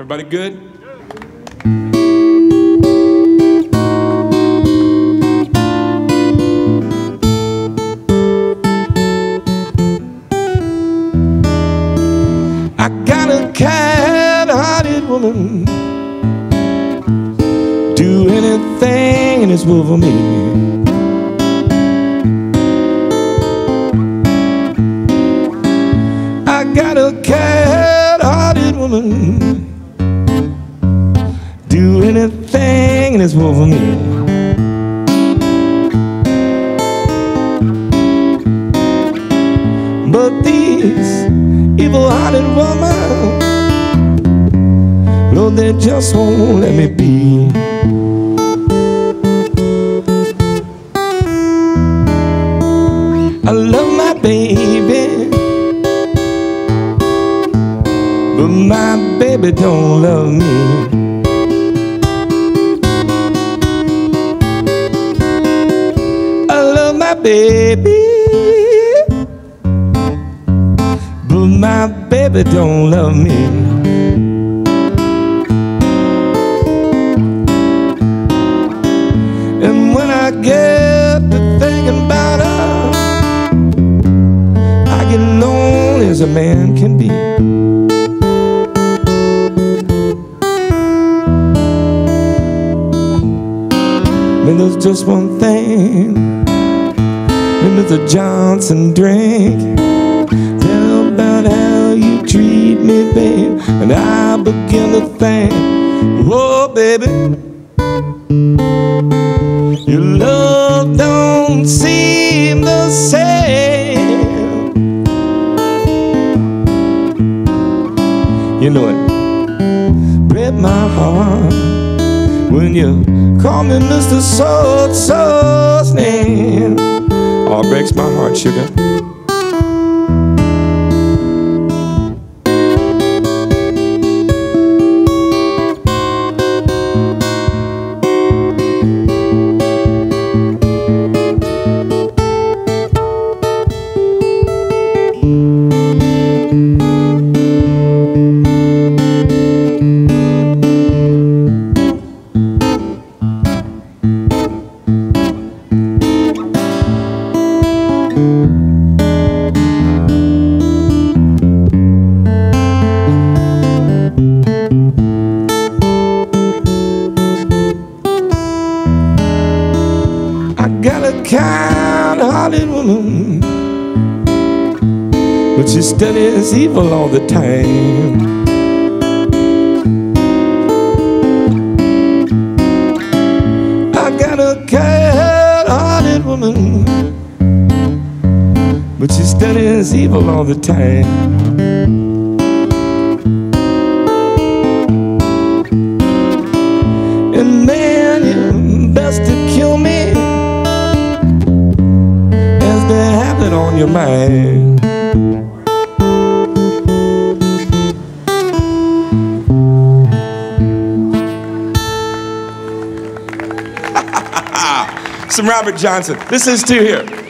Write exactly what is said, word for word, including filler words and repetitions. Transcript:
Everybody good? I got a cat-hearted woman, do anything in this world for me. I got a cat-hearted woman, do anything in this world for me. But these evil-hearted women, no, they just won't let me be. I love my baby, but my baby don't love me. I love my baby, but my baby don't love me. And when I get to thinking about her, I get lonely as a man can be. And there's just one thing, and Mister Johnson drink. Tell about how you treat me, babe, and I begin to think, oh baby, your love don't seem the same. You know it breaks my heart when you call me Mister So-and-so's name. Oh, it breaks my heart, sugar. I got a kind-hearted woman, but she studies evil all the time. I got a kind-hearted woman, but she studies evil all the time. And man, you best to kill me as they have it on your mind. Some Robert Johnson. This is two here.